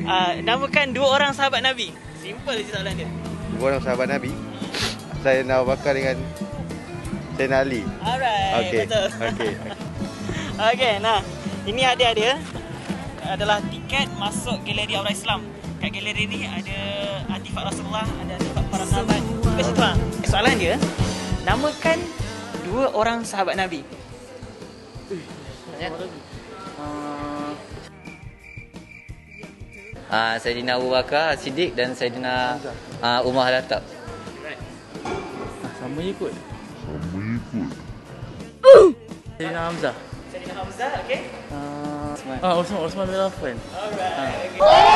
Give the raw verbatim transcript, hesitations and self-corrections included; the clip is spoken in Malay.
uh, namakan dua orang sahabat Nabi. Simple je soalan dia. Dua orang sahabat Nabi. Sayyidina Abu Bakar dengan Sayyidina Ali. Alright, Okey. betul. Okey. Okey, nah, ini hadiah dia adalah tiket masuk galeri Aura Islam. Kat galeri ni ada artifak Rasulullah, ada artifak para sahabat. Kat situ lah. Soalan dia, namakan dua orang sahabat Nabi. Banyak. Uh, Sayyidina Abu Bakar Siddiq dan Sayyidina uh, Umar Al-Khattab. Right. Ah, sama je kot. Sama je kot. Sayyidina Hamzah. Sayyidina Hamzah, okey? Uh, ah, Osman, Osman bin Affan. Alright. Okay.